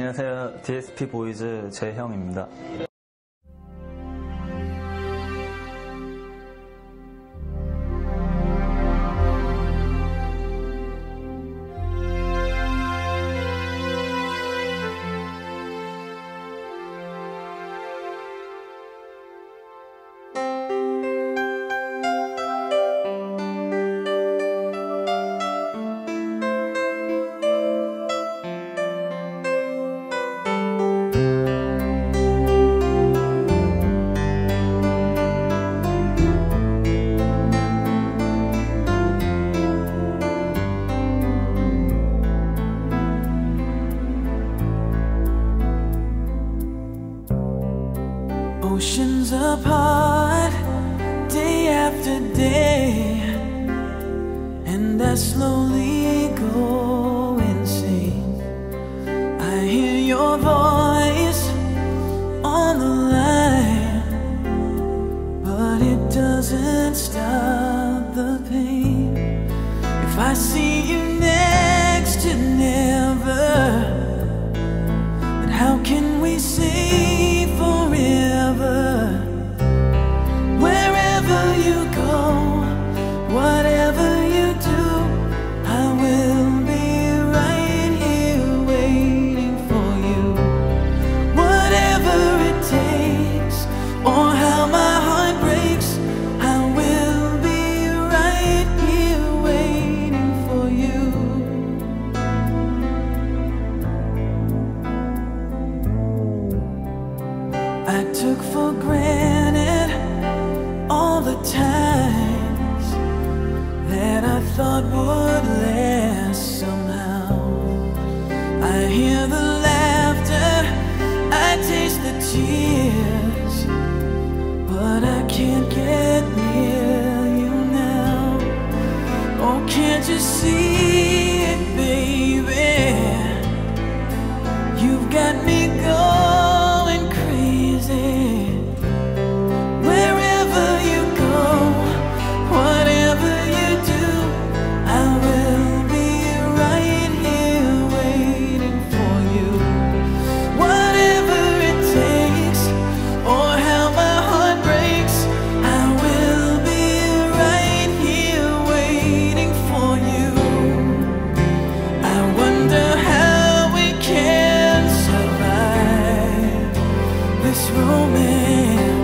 안녕하세요. DSP 보이즈 재형입니다. Oceans apart, day after day, and I slowly go insane. I hear your voice on the line, but it doesn't stop the pain. If I see you next to never, then how can we say forever? Wherever you go, whatever you do, I will be right here waiting for you. Whatever it takes, or how my heart breaks, I will be right here waiting for you. I took for granted all the times that I thought would last somehow. I hear the laughter, I taste the tears, but I can't get near you now. Oh, can't you see it, baby? You've got me going crazy. Wherever you go, whatever you do, I will be right here waiting for you. Whatever it takes, or how my heart breaks, I will be right here waiting for you. I wonder how we can survive this romance.